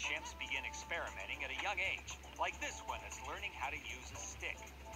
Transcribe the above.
chimps begin experimenting at a young age, like this one that's learning how to use a stick.